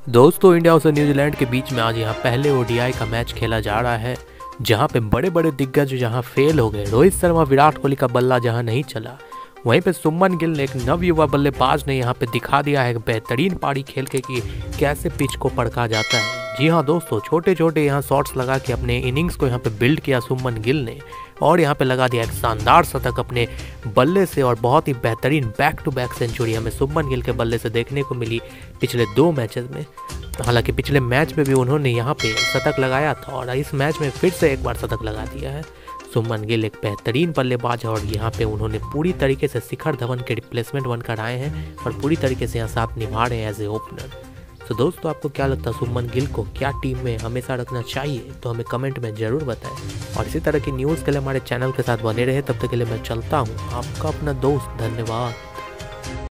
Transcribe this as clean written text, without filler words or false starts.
दोस्तों इंडिया और न्यूजीलैंड के बीच में आज यहाँ पहले ओडीआई का मैच खेला जा रहा है, जहाँ पे बड़े बड़े दिग्गज जहाँ फेल हो गए। रोहित शर्मा विराट कोहली का बल्ला जहाँ नहीं चला, वहीं पे सुमन गिल ने एक नवयुवा बल्लेबाज ने यहाँ पे दिखा दिया है बेहतरीन पारी खेल के कि कैसे पिच को पड़का जाता है। जी हाँ दोस्तों, छोटे छोटे यहाँ शॉट्स लगा के अपने इनिंग्स को यहाँ पे बिल्ड किया सुमन गिल ने, और यहाँ पे लगा दिया एक शानदार शतक अपने बल्ले से। और बहुत ही बेहतरीन बैक टू बैक सेंचुरी हमें सुमन गिल के बल्ले से देखने को मिली पिछले 2 मैचेस में। हालांकि पिछले मैच में भी उन्होंने यहाँ पे शतक लगाया था और इस मैच में फिर से एक बार शतक लगा दिया है। सुमन गिल एक बेहतरीन बल्लेबाज है और यहाँ पे उन्होंने पूरी तरीके से शिखर धवन के रिप्लेसमेंट बनकर आए हैं और पूरी तरीके से यहाँ साथ निभा रहे हैं एज ए ओपनर। तो दोस्तों आपको क्या लगता है, सुमन गिल को क्या टीम में हमेशा रखना चाहिए? तो हमें कमेंट में ज़रूर बताएं और इसी तरह की न्यूज़ के लिए हमारे चैनल के साथ बने रहे। तब तक के लिए मैं चलता हूँ, आपका अपना दोस्त। धन्यवाद।